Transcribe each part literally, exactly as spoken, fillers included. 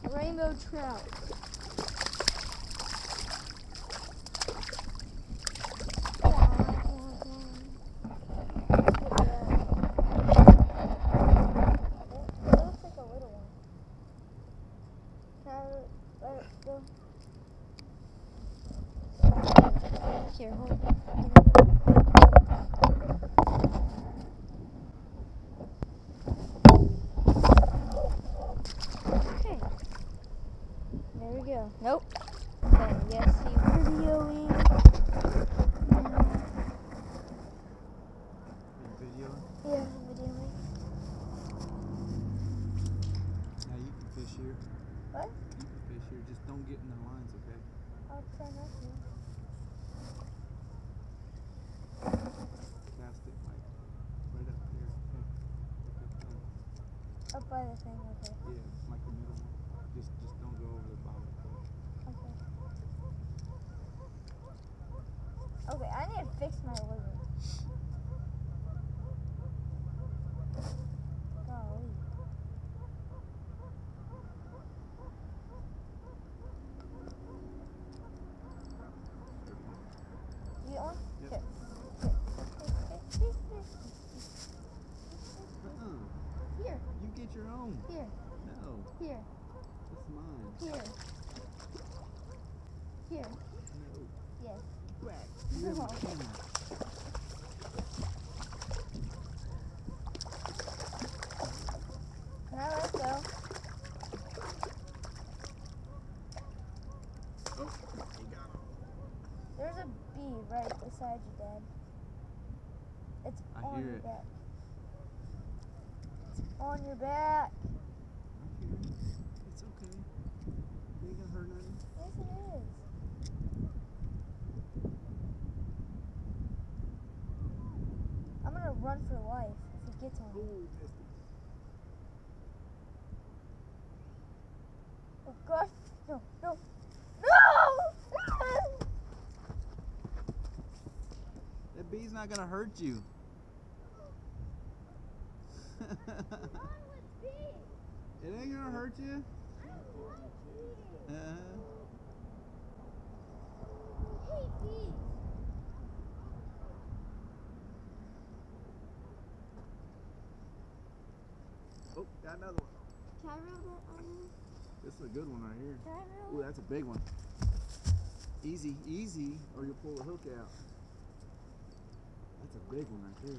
Rainbow trout. Here, hold it. Okay. There we go. Nope. Okay, yes, you videoing. Videoing? Yeah, videoing. Now you can fish here. What? You can fish here. Just don't get in the lines, okay? I'll try not to. Cast it like right up there. Up, up, up, up. Up by the thing, okay. Yeah, like the middle one. Just, just don't go over the bottom. Okay. Okay, I need to fix my lizard. Golly. You get one? Yep. Here. Uh-uh. Here. You get your own. Here. No. Here. That's mine. Here. Here. No. Yes. Back. No. No. Now let's go. Oh, you got him. There's a bee right beside you, Dad. It's I on hear your it. back. It's on your back. I hear it. It's okay. It ain't gonna hurt nothing. Yes, it is. I'm gonna run for life if he gets on me. Oh, missed it. Oh gosh, no, no, no! That bee's not gonna hurt you. It ain't gonna hurt you. Uh-huh. Oh, got another one. Can I reel that on you? This is a good one right here. Can I reel Ooh, that's a big one. Easy, easy, or you'll pull the hook out. That's a big one right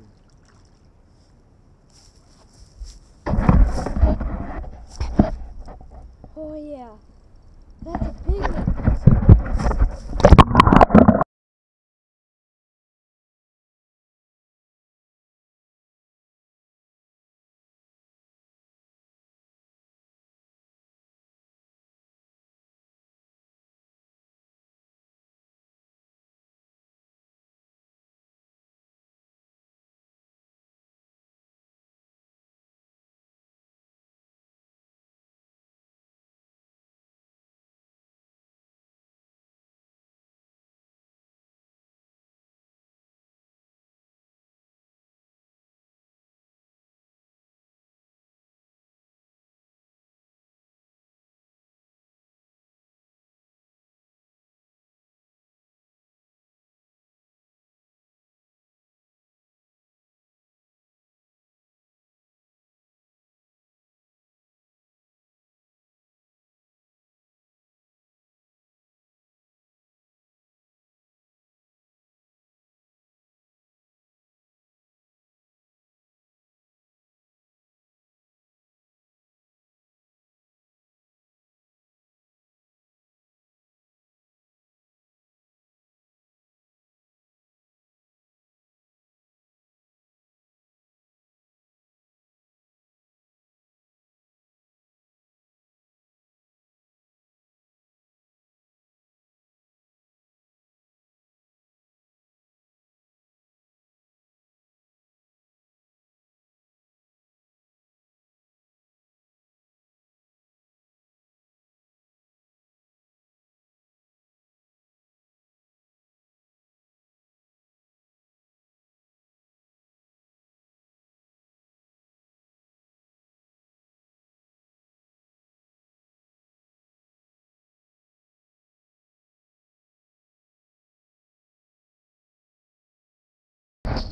there. Oh yeah, that's a big one.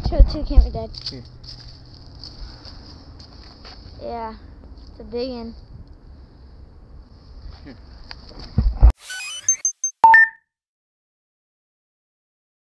Show it to the camera, Dad. Here. Yeah, it's a big one.